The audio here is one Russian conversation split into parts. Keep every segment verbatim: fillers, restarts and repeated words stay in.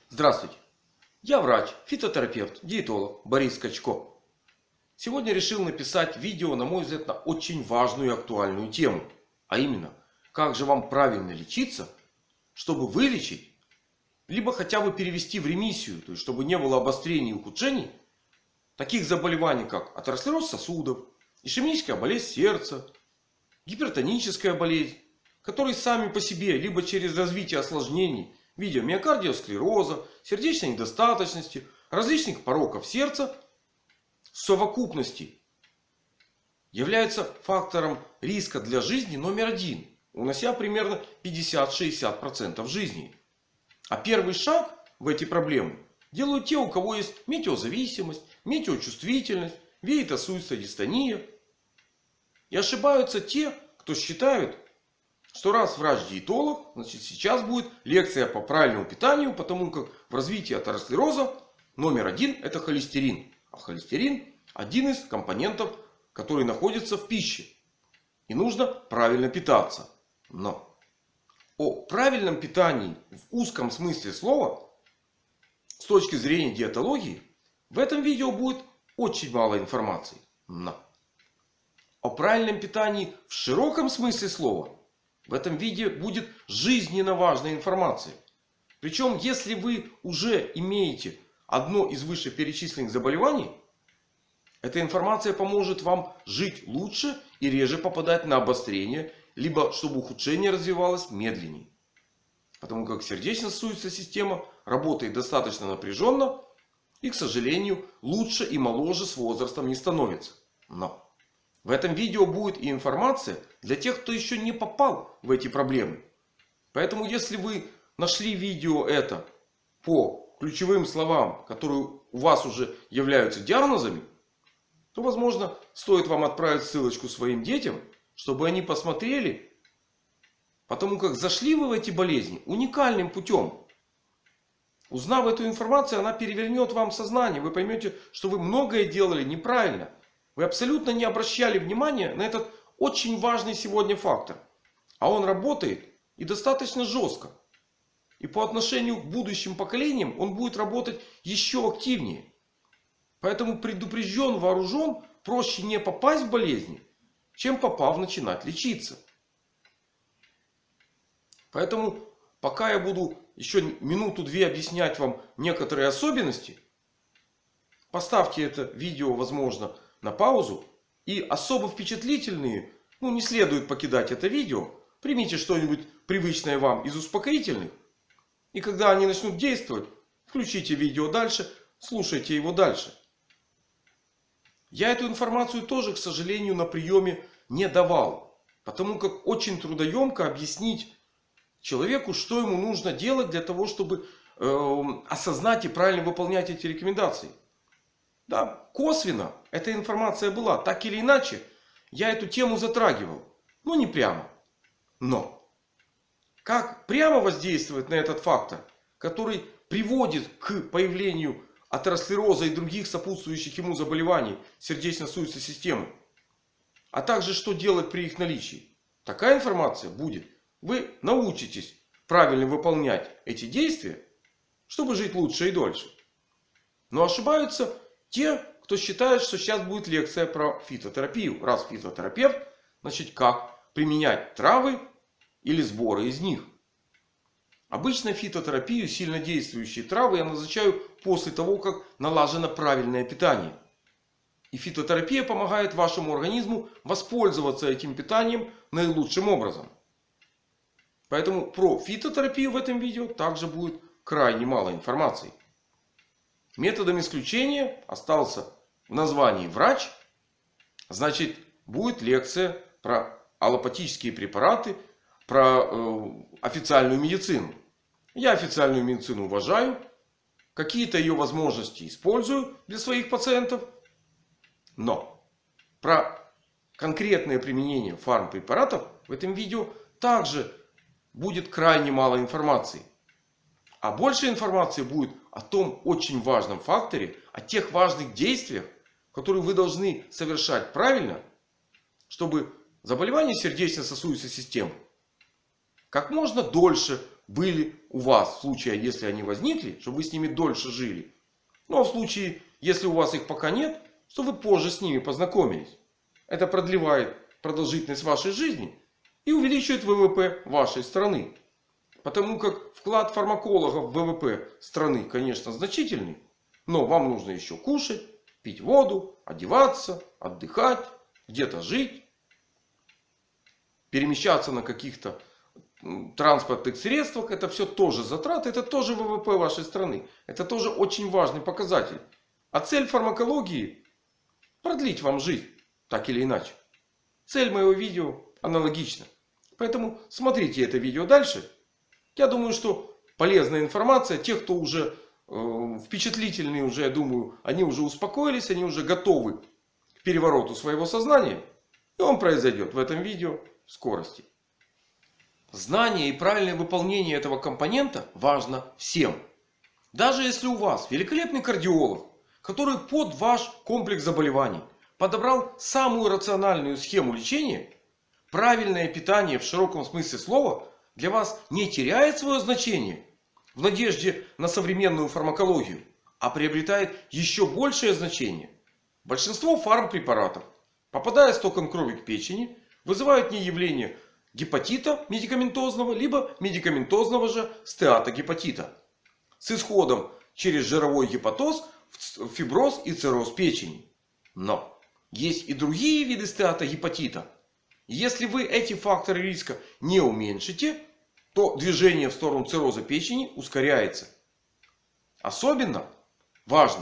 Здравствуйте! Я врач, фитотерапевт, диетолог Борис Скачко. Сегодня решил написать видео, на мой взгляд, на очень важную и актуальную тему. А именно, как же вам правильно лечиться, чтобы вылечить, либо хотя бы перевести в ремиссию, то есть чтобы не было обострений и ухудшений таких заболеваний, как атеросклероз сосудов, ишемическая болезнь сердца, гипертоническая болезнь, которые сами по себе, либо через развитие осложнений в виде миокардиосклероза, сердечной недостаточности, различных пороков сердца, в совокупности являются фактором риска для жизни номер один, унося примерно пятьдесят-шестьдесят процентов жизни. А первый шаг в эти проблемы делают те, у кого есть метеозависимость, метеочувствительность, веитосуицидостония. И ошибаются те, кто считают, что раз врач-диетолог, значит сейчас будет лекция по правильному питанию, потому как в развитии атеросклероза номер один это холестерин. А холестерин один из компонентов, который находится в пище. И нужно правильно питаться. Но о правильном питании в узком смысле слова, с точки зрения диетологии, в этом видео будет очень мало информации. Но о правильном питании в широком смысле слова в этом видео будет жизненно важная информация. Причем, если вы уже имеете одно из вышеперечисленных заболеваний, эта информация поможет вам жить лучше и реже попадать на обострение, либо чтобы ухудшение развивалось медленнее. Потому как сердечно-сосудистая система работает достаточно напряженно и, к сожалению, лучше и моложе с возрастом не становится. Но в этом видео будет и информация для тех, кто еще не попал в эти проблемы. Поэтому, если вы нашли видео это по ключевым словам, которые у вас уже являются диагнозами, то, возможно, стоит вам отправить ссылочку своим детям, чтобы они посмотрели. Потому как зашли вы в эти болезни уникальным путем. Узнав эту информацию, она перевернет вам сознание. Вы поймете, что вы многое делали неправильно. Вы абсолютно не обращали внимания на этот очень важный сегодня фактор. А он работает и достаточно жестко. И по отношению к будущим поколениям он будет работать еще активнее. Поэтому предупрежден, вооружен, проще не попасть в болезни, чем попав начинать лечиться. Поэтому пока я буду еще минуту-две объяснять вам некоторые особенности, поставьте это видео, возможно, на паузу. И особо впечатлительные, ну не следует покидать это видео. Примите что-нибудь привычное вам из успокоительных. И когда они начнут действовать, включите видео дальше, слушайте его дальше. Я эту информацию тоже, к сожалению, на приеме не давал. Потому как очень трудоемко объяснить человеку, что ему нужно делать для того, чтобы э, осознать и правильно выполнять эти рекомендации. Да, косвенно эта информация была. Так или иначе, я эту тему затрагивал. Но не прямо. Но как прямо воздействовать на этот фактор, который приводит к появлению атеросклероза и других сопутствующих ему заболеваний сердечно-сосудистой системы. А также что делать при их наличии. Такая информация будет. Вы научитесь правильно выполнять эти действия, чтобы жить лучше и дольше. Но ошибаются те, кто считает, что сейчас будет лекция про фитотерапию. Раз фитотерапевт, значит как применять травы или сборы из них. Обычно фитотерапию, сильнодействующие травы я назначаю после того, как налажено правильное питание. И фитотерапия помогает вашему организму воспользоваться этим питанием наилучшим образом. Поэтому про фитотерапию в этом видео также будет крайне мало информации. Методом исключения остался в названии врач. Значит, будет лекция про аллопатические препараты, про э, официальную медицину. Я официальную медицину уважаю. Какие-то ее возможности использую для своих пациентов. Но про конкретное применение фармпрепаратов в этом видео также будет крайне мало информации. А больше информации будет о том очень важном факторе, о тех важных действиях, которые вы должны совершать правильно, чтобы заболевание сердечно-сосудистой системы как можно дольше были у вас в случае, если они возникли, чтобы вы с ними дольше жили. Ну а в случае, если у вас их пока нет, что вы позже с ними познакомились. Это продлевает продолжительность вашей жизни и увеличивает вэ вэ пэ вашей страны. Потому как вклад фармакологов в вэ вэ пэ страны, конечно, значительный. Но вам нужно еще кушать, пить воду, одеваться, отдыхать, где-то жить, перемещаться на каких-то транспортных средствах. Это все тоже затраты, это тоже вэ вэ пэ вашей страны. Это тоже очень важный показатель. А цель фармакологии — продлить вам жизнь, так или иначе. Цель моего видео аналогична. Поэтому смотрите это видео дальше. Я думаю, что полезная информация. Те, кто уже э, впечатлительные, уже, я думаю, они уже успокоились, они уже готовы к перевороту своего сознания. И он произойдет в этом видео в скорости. Знание и правильное выполнение этого компонента важно всем. Даже если у вас великолепный кардиолог, который под ваш комплекс заболеваний подобрал самую рациональную схему лечения, правильное питание в широком смысле слова для вас не теряет свое значение в надежде на современную фармакологию, а приобретает еще большее значение. Большинство фармпрепаратов, попадая с током крови к печени, вызывают не явление гепатита медикаментозного, либо медикаментозного же стеатогепатита с исходом через жировой гепатоз в фиброз и цирроз печени. Но есть и другие виды стеатогепатита. Если вы эти факторы риска не уменьшите, то движение в сторону цирроза печени ускоряется. Особенно важно,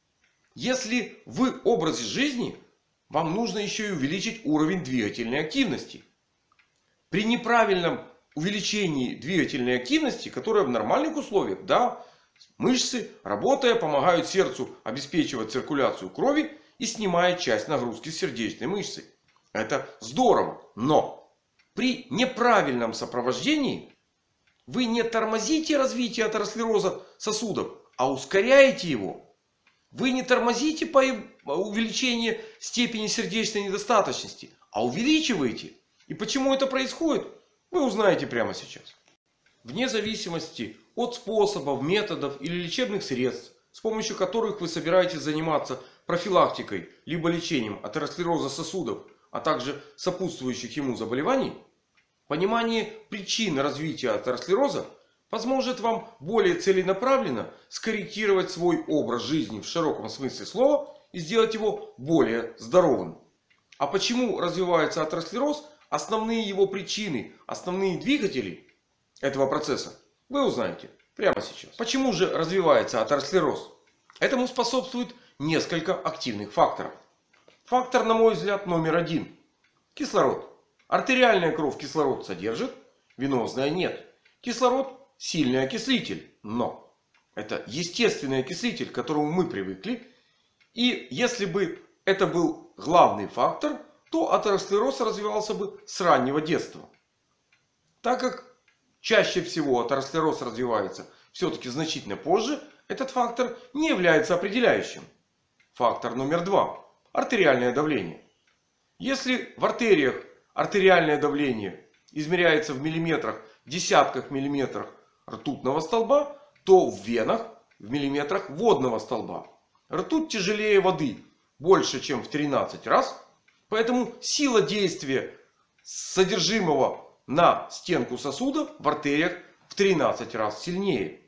если в образе жизни вам нужно еще и увеличить уровень двигательной активности. При неправильном увеличении двигательной активности, которая в нормальных условиях, да, мышцы, работая, помогают сердцу обеспечивать циркуляцию крови и снимает часть нагрузки с сердечной мышцы. Это здорово. Но при неправильном сопровождении вы не тормозите развитие атеросклероза сосудов, а ускоряете его. Вы не тормозите по увеличению степени сердечной недостаточности, а увеличиваете. И почему это происходит, вы узнаете прямо сейчас. Вне зависимости от способов, методов или лечебных средств, с помощью которых вы собираетесь заниматься профилактикой либо лечением атеросклероза сосудов, а также сопутствующих ему заболеваний, понимание причин развития атеросклероза поможет вам более целенаправленно скорректировать свой образ жизни в широком смысле слова и сделать его более здоровым. А почему развивается атеросклероз, основные его причины, основные двигатели этого процесса вы узнаете прямо сейчас. Почему же развивается атеросклероз? Этому способствует несколько активных факторов. Фактор, на мой взгляд, номер один. Кислород. Артериальная кровь кислород содержит, венозная нет. Кислород — сильный окислитель. Но это естественный окислитель, к которому мы привыкли. И если бы это был главный фактор, то атеросклероз развивался бы с раннего детства. Так как чаще всего атеросклероз развивается все-таки значительно позже, этот фактор не является определяющим. Фактор номер два. Артериальное давление. Если в артериях артериальное давление измеряется в миллиметрах, десятках миллиметрах ртутного столба, то в венах в миллиметрах водного столба. Ртуть тяжелее воды больше, чем в тринадцать раз. Поэтому сила действия содержимого на стенку сосуда в артериях в тринадцать раз сильнее.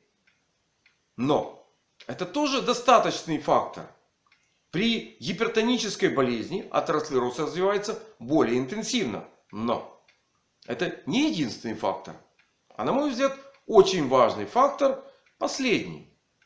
Но это тоже достаточный фактор. При гипертонической болезни атеросклероз развивается более интенсивно. Но это не единственный фактор. А на мой взгляд, очень важный фактор последний.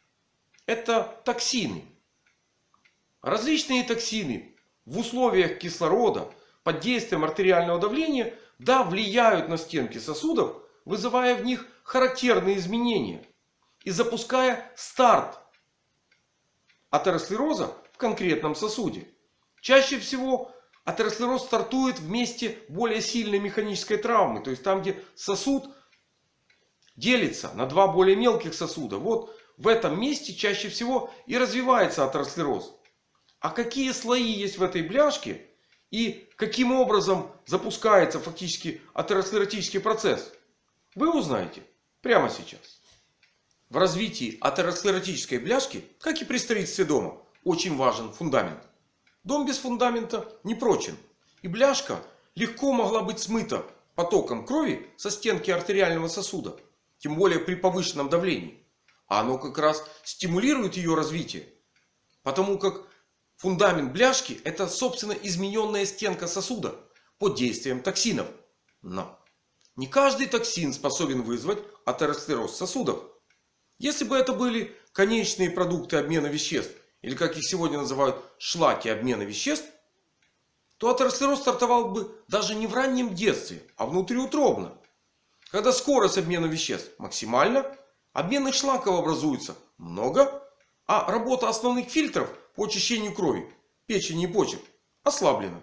Это токсины. Различные токсины в условиях кислорода под действием артериального давления, да, влияют на стенки сосудов, вызывая в них характерные изменения и запуская старт атеросклероза в конкретном сосуде. Чаще всего атеросклероз стартует в месте более сильной механической травмы. То есть там, где сосуд делится на два более мелких сосуда. Вот в этом месте чаще всего и развивается атеросклероз. А какие слои есть в этой бляшке и каким образом запускается фактически атеросклеротический процесс, вы узнаете прямо сейчас. В развитии атеросклеротической бляшки, как и при строительстве дома, очень важен фундамент. Дом без фундамента не прочен. И бляшка легко могла быть смыта потоком крови со стенки артериального сосуда. Тем более при повышенном давлении. А оно как раз стимулирует ее развитие. Потому как фундамент бляшки — это собственно измененная стенка сосуда под действием токсинов. Но не каждый токсин способен вызвать атеросклероз сосудов. Если бы это были конечные продукты обмена веществ, или как их сегодня называют шлаки обмена веществ, то атеросклероз стартовал бы даже не в раннем детстве, а внутриутробно. Когда скорость обмена веществ максимальна, обменных шлаков образуется много, а работа основных фильтров по очищению крови, печени и почек ослаблена.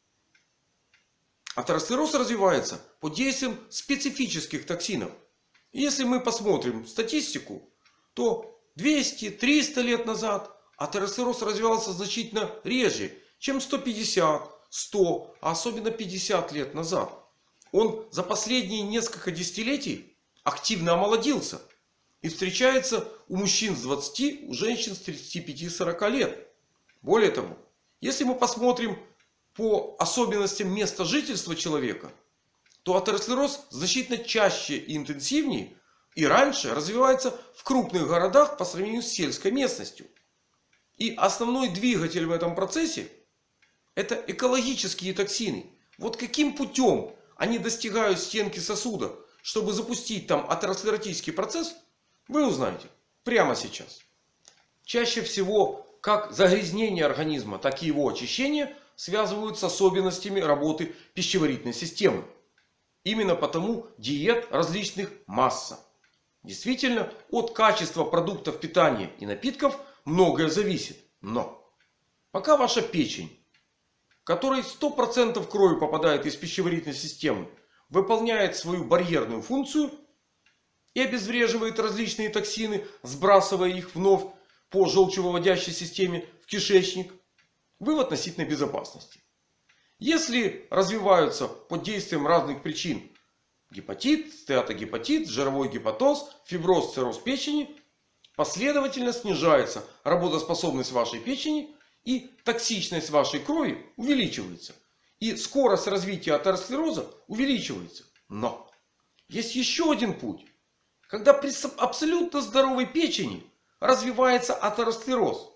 Атеросклероз развивается под действием специфических токсинов. И если мы посмотрим статистику, то двести-триста лет назад атеросклероз развивался значительно реже, чем сто пятьдесят, сто, а особенно пятьдесят лет назад. Он за последние несколько десятилетий активно омолодился. И встречается у мужчин с двадцати, у женщин с тридцати пяти-сорока лет. Более того, если мы посмотрим по особенностям места жительства человека, то атеросклероз значительно чаще и интенсивнее и раньше развивается в крупных городах по сравнению с сельской местностью. И основной двигатель в этом процессе — это экологические токсины. Вот каким путем они достигают стенки сосуда, чтобы запустить там атеросклеротический процесс, вы узнаете прямо сейчас. Чаще всего как загрязнение организма, так и его очищение связывают с особенностями работы пищеварительной системы. Именно потому диет различных масса. Действительно, от качества продуктов питания и напитков многое зависит. Но пока ваша печень, в которой сто процентов крови попадает из пищеварительной системы, выполняет свою барьерную функцию и обезвреживает различные токсины, сбрасывая их вновь по желчевыводящей системе в кишечник, вы в относительной безопасности. Если развиваются под действием разных причин гепатит, стеатогепатит, жировой гепатоз, фиброз, цирроз печени, последовательно снижается работоспособность вашей печени и токсичность вашей крови увеличивается. И скорость развития атеросклероза увеличивается. Но есть еще один путь. Когда при абсолютно здоровой печени развивается атеросклероз.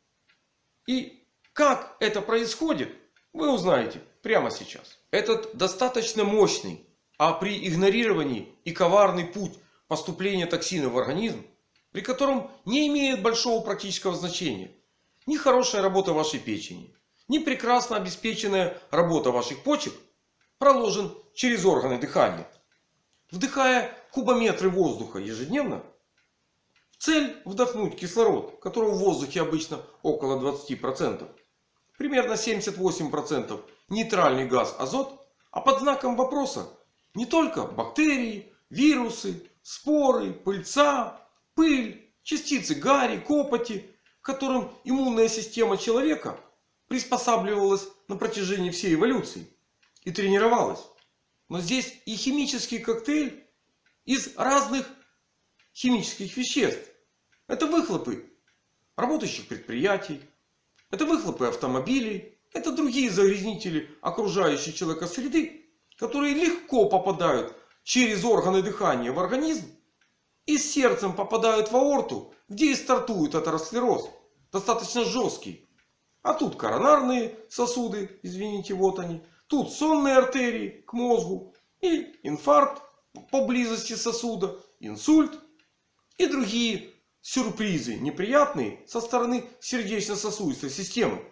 И как это происходит, вы узнаете прямо сейчас. Этот достаточно мощный, а при игнорировании и коварный путь поступления токсинов в организм, при котором не имеет большого практического значения ни хорошая работа вашей печени, ни прекрасно обеспеченная работа ваших почек, проложен через органы дыхания. Вдыхая кубометры воздуха ежедневно, цель вдохнуть кислород, которого в воздухе обычно около двадцати процентов, примерно семьдесят восемь процентов нейтральный газ азот, а под знаком вопроса не только бактерии, вирусы, споры, пыльца, пыль, частицы гари, копоти, к которым иммунная система человека приспосабливалась на протяжении всей эволюции и тренировалась. Но здесь и химический коктейль из разных химических веществ. Это выхлопы работающих предприятий, это выхлопы автомобилей, это другие загрязнители окружающей человека среды, которые легко попадают через органы дыхания в организм и с сердцем попадают в аорту, где и стартует атеросклероз, достаточно жесткий. А тут коронарные сосуды, извините, вот они. Тут сонные артерии к мозгу и инфаркт поблизости сосуда, инсульт и другие сюрпризы неприятные со стороны сердечно-сосудистой системы.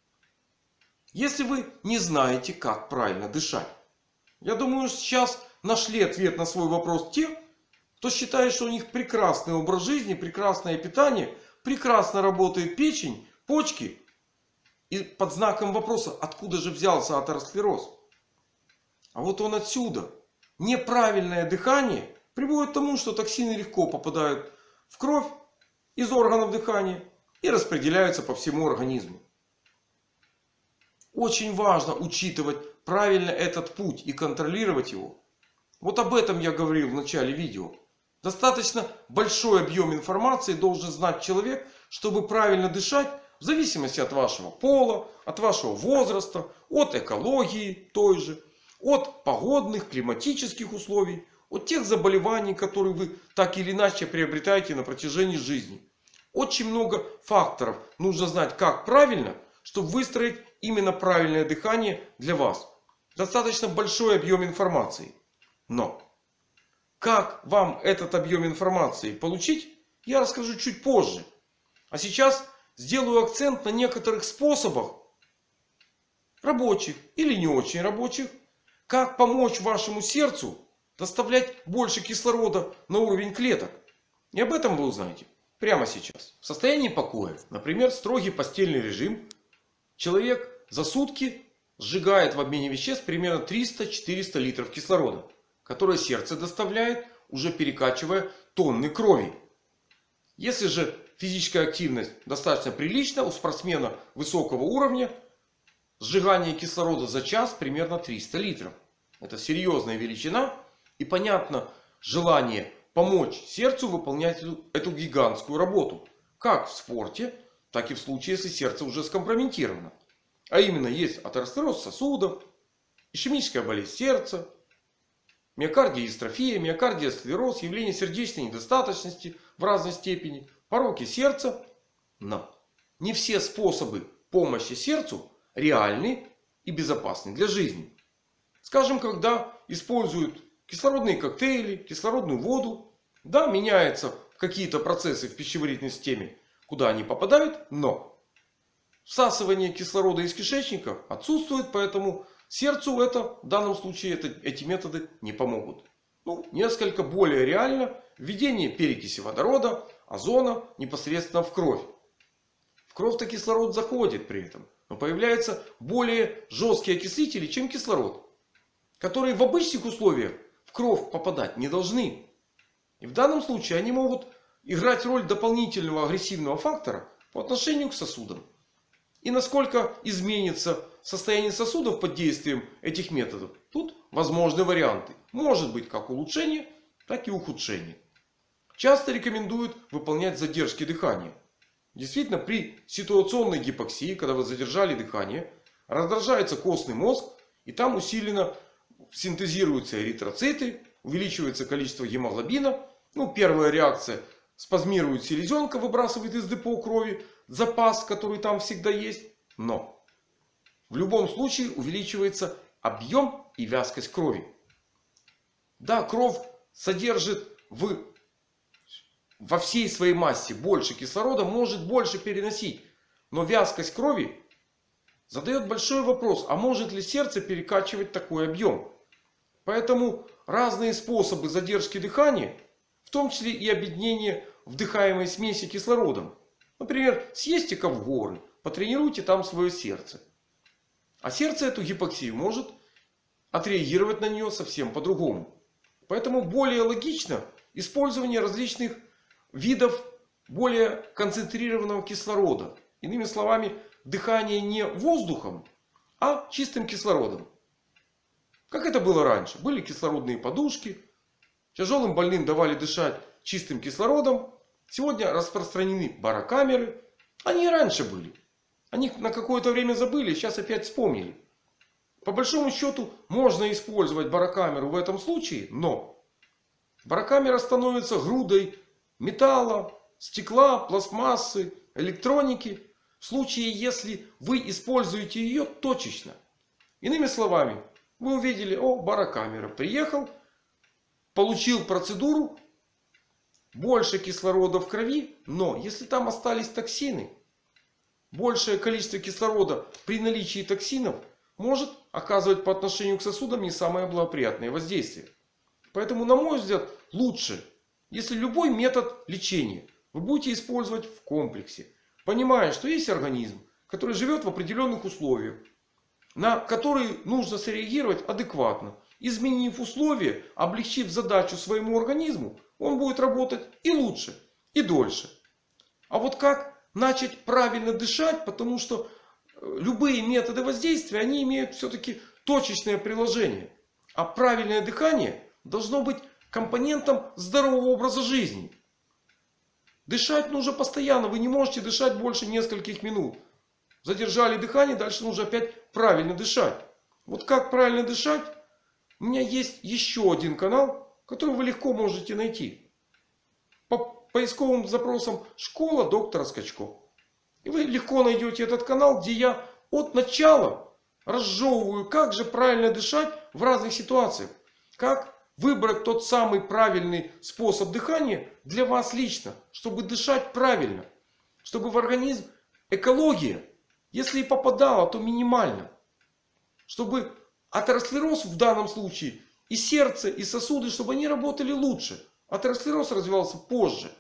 Если вы не знаете, как правильно дышать, я думаю, сейчас нашли ответ на свой вопрос те, кто считает, что у них прекрасный образ жизни, прекрасное питание, прекрасно работает печень, почки. И под знаком вопроса, откуда же взялся атеросклероз? А вот он отсюда. Неправильное дыхание приводит к тому, что токсины легко попадают в кровь из органов дыхания и распределяются по всему организму. Очень важно учитывать правильно этот путь и контролировать его. Вот об этом я говорил в начале видео. Достаточно большой объем информации должен знать человек, чтобы правильно дышать, в зависимости от вашего пола, от вашего возраста, от экологии той же, от погодных, климатических условий, от тех заболеваний, которые вы так или иначе приобретаете на протяжении жизни. Очень много факторов нужно знать, как правильно, чтобы выстроить именно правильное дыхание для вас. Достаточно большой объем информации. Но как вам этот объем информации получить, я расскажу чуть позже. А сейчас сделаю акцент на некоторых способах, рабочих или не очень рабочих, как помочь вашему сердцу доставлять больше кислорода на уровень клеток. И об этом вы узнаете прямо сейчас. В состоянии покоя, например, строгий постельный режим, человек за сутки сжигает в обмене веществ примерно триста-четыреста литров кислорода, которое сердце доставляет, уже перекачивая тонны крови. Если же физическая активность достаточно прилична, у спортсмена высокого уровня сжигание кислорода за час примерно триста литров. Это серьезная величина. И понятно желание помочь сердцу выполнять эту, эту гигантскую работу. Как в спорте, так и в случае, если сердце уже скомпрометировано. А именно есть атеросклероз сосудов, ишемическая болезнь сердца, миокардиострофия, миокардиосклероз, явление сердечной недостаточности в разной степени, пороки сердца. Но не все способы помощи сердцу реальны и безопасны для жизни. Скажем, когда используют кислородные коктейли, кислородную воду. Да, меняются какие-то процессы в пищеварительной системе, куда они попадают. Но всасывание кислорода из кишечника отсутствует. Поэтому сердцу это, в данном случае это, эти методы не помогут. Ну, несколько более реально введение перекиси водорода, озона непосредственно в кровь. В кровь-то кислород заходит при этом. Но появляются более жесткие окислители, чем кислород, которые в обычных условиях в кровь попадать не должны. И в данном случае они могут играть роль дополнительного агрессивного фактора по отношению к сосудам. И насколько изменится состояние сосудов под действием этих методов, тут возможны варианты. Может быть как улучшение, так и ухудшение. Часто рекомендуют выполнять задержки дыхания. Действительно, при ситуационной гипоксии, когда вы задержали дыхание, раздражается костный мозг, и там усиленно синтезируются эритроциты, увеличивается количество гемоглобина. Ну, первая реакция: спазмирует селезенка, выбрасывает из депо крови запас, который там всегда есть. Но в любом случае увеличивается объем и вязкость крови. Да, кровь содержит в, во всей своей массе больше кислорода, может больше переносить. Но вязкость крови задает большой вопрос: а может ли сердце перекачивать такой объем? Поэтому разные способы задержки дыхания, в том числе и объединение вдыхаемой смеси кислородом. Например, съездите-ка в горы, потренируйте там свое сердце. А сердце эту гипоксию может отреагировать на нее совсем по-другому. Поэтому более логично использование различных видов более концентрированного кислорода. Иными словами, дыхание не воздухом, а чистым кислородом. Как это было раньше. Были кислородные подушки. Тяжелым больным давали дышать чистым кислородом. Сегодня распространены барокамеры. Они и раньше были. Они на какое-то время забыли, сейчас опять вспомнили. По большому счету можно использовать барокамеру в этом случае. Но барокамера становится грудой металла, стекла, пластмассы, электроники. В случае, если вы используете ее точечно. Иными словами, вы увидели: о, барокамера. Приехал, получил процедуру, больше кислорода в крови. Но если там остались токсины, большее количество кислорода при наличии токсинов может оказывать по отношению к сосудам не самое благоприятное воздействие. Поэтому, на мой взгляд, лучше, если любой метод лечения вы будете использовать в комплексе, понимая, что есть организм, который живет в определенных условиях, на которые нужно среагировать адекватно. Изменив условия, облегчив задачу своему организму, он будет работать и лучше, и дольше. А вот как начать правильно дышать, потому что любые методы воздействия, они имеют все-таки точечное приложение. А правильное дыхание должно быть компонентом здорового образа жизни. Дышать нужно постоянно. Вы не можете дышать больше нескольких минут. Задержали дыхание, дальше нужно опять правильно дышать. Вот как правильно дышать? У меня есть еще один канал, который вы легко можете найти. По поисковым запросам «Школа доктора Скачко». И вы легко найдете этот канал, где я от начала разжевываю, как же правильно дышать в разных ситуациях. Как выбрать тот самый правильный способ дыхания для вас лично. Чтобы дышать правильно. Чтобы в организм экология, если и попадала, то минимально. Чтобы атеросклероз в данном случае и сердце, и сосуды, чтобы они работали лучше. Атеросклероз развивался позже.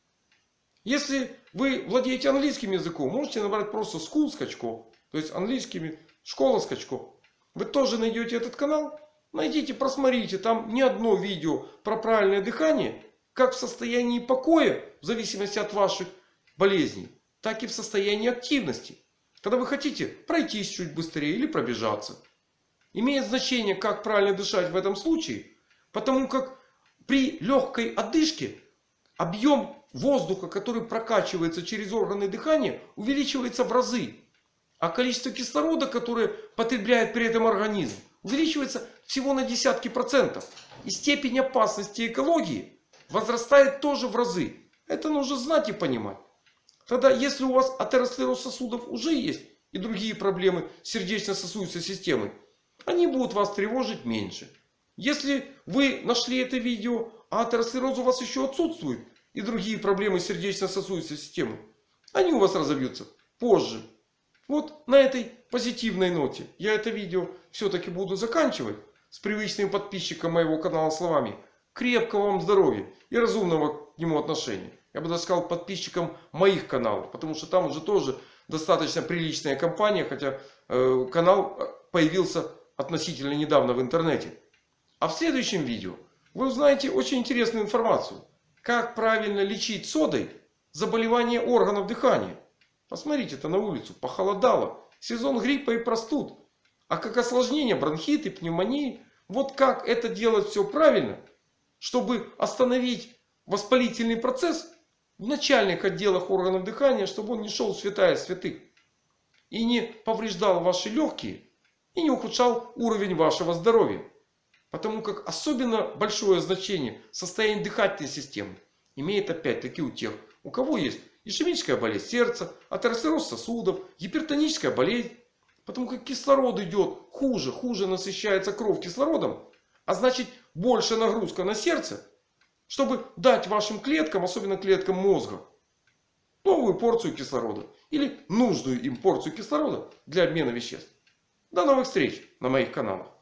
Если вы владеете английским языком, можете набрать просто School Скачко. То есть английскими школа Скачко. Вы тоже найдете этот канал. Найдите, просмотрите. Там не одно видео про правильное дыхание. Как в состоянии покоя, в зависимости от ваших болезней, так и в состоянии активности. Когда вы хотите пройтись чуть быстрее или пробежаться. Имеет значение, как правильно дышать в этом случае. Потому как при легкой одышке объем воздуха, который прокачивается через органы дыхания, увеличивается в разы. А количество кислорода, которое потребляет при этом организм, увеличивается всего на десятки процентов. И степень опасности экологии возрастает тоже в разы. Это нужно знать и понимать. Тогда, если у вас атеросклероз сосудов уже есть и другие проблемы с сердечно-сосудистой системой, они будут вас тревожить меньше. Если вы нашли это видео, а атеросклероз у вас еще отсутствует, и другие проблемы с сердечно-сосудистой системой, они у вас разовьются позже. Вот на этой позитивной ноте я это видео все-таки буду заканчивать. С привычным подписчиком моего канала словами: крепкого вам здоровья и разумного к нему отношения. Я бы даже сказал подписчикам моих каналов. Потому что там уже тоже достаточно приличная компания. Хотя э, канал появился относительно недавно в интернете. А в следующем видео вы узнаете очень интересную информацию. Как правильно лечить содой заболевания органов дыхания. Посмотрите-то на улицу. Похолодало. Сезон гриппа и простуд. А как осложнение бронхиты, пневмонии. Вот как это делать все правильно. Чтобы остановить воспалительный процесс в начальных отделах органов дыхания. Чтобы он не шел в святая святых. И не повреждал ваши легкие. И не ухудшал уровень вашего здоровья. Потому как особенно большое значение состояние дыхательной системы имеет опять-таки у тех, у кого есть ишемическая болезнь сердца, атеросклероз сосудов, гипертоническая болезнь. Потому как кислород идет хуже, хуже насыщается кровь кислородом. А значит больше нагрузка на сердце. Чтобы дать вашим клеткам, особенно клеткам мозга, новую порцию кислорода. Или нужную им порцию кислорода для обмена веществ. До новых встреч на моих каналах.